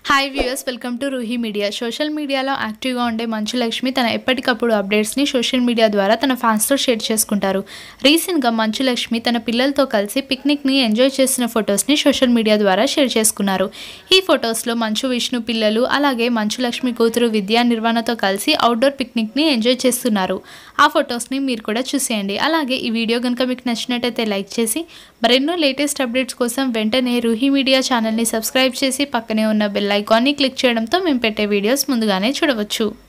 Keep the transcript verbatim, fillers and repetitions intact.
Hi viewers, welcome to Ruhi media. Social మీడియాలో యాక్టివ్గా ఉండే మంచు లక్ష్మి తన ఎప్పటికప్పుడు అప్డేట్స్ని సోషల్ మీడియా ద్వారా తన ఫ్యాన్స్తో షేర్ చేసుకుంటారు. రీసెంట్గా మంచు లక్ష్మి తన పిల్లలతో కలిసి పిక్నిక్ని ఎంజాయ్ చేసిన ఫొటోస్ని సోషల్ మీడియా ద్వారా షేర్ చేసుకున్నారు. ఈ ఫొటోస్లో మంచు విష్ణు పిల్లలు అలాగే మంచు లక్ష్మి కూతురు విద్యా నిర్వాణతో కలిసి అవుట్డోర్ పిక్నిక్ని ఎంజాయ్ చేస్తున్నారు. ఆ ఫొటోస్ని మీరు కూడా చూసేయండి. అలాగే ఈ వీడియో కనుక మీకు నచ్చినట్టయితే లైక్ చేసి మరెన్నో లేటెస్ట్ అప్డేట్స్ కోసం వెంటనే రూహి మీడియా ఛానల్ని సబ్స్క్రైబ్ చేసి పక్కనే ఉన్న బెల్ ఐకాన్ని క్లిక్ చేయడంతో మేము పెట్టే వీడియోస్ ముందుగానే చూడవచ్చు.